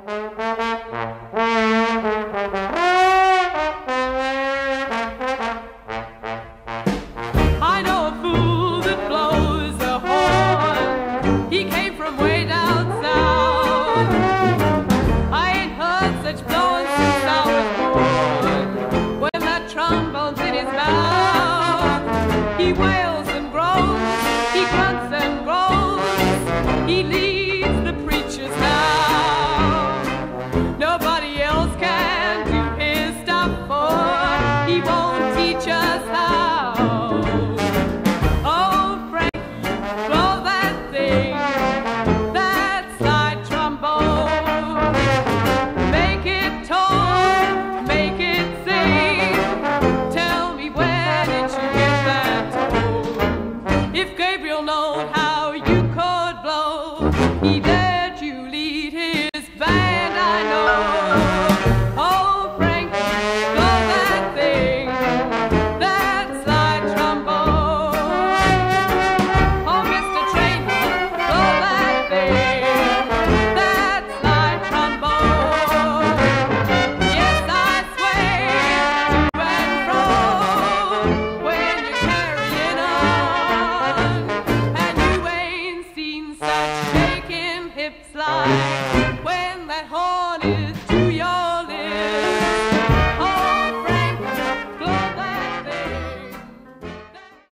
I know a fool that blows a horn. He came from way down south. I ain't heard such blowing since I was born. When that trombone's in his mouth, he wails and groans, he grunts and groans, he leads the preachers now. Nobody else can do his stuff, for he won't teach us how. Oh, Frank, blow that thing, that slide trombone. Make it tone, make it sing. Tell me, where did you get that tone? If Gabriel knowed how you could blow, he let you lead his band, I know. Oh, Frank, blow that thing, that slide trombone. Oh, Mr. Traynor, blow that thing, that slide trombone. Yes, I sway to and fro when you're carrying on, and you ain't seen such shaking hips like when that horse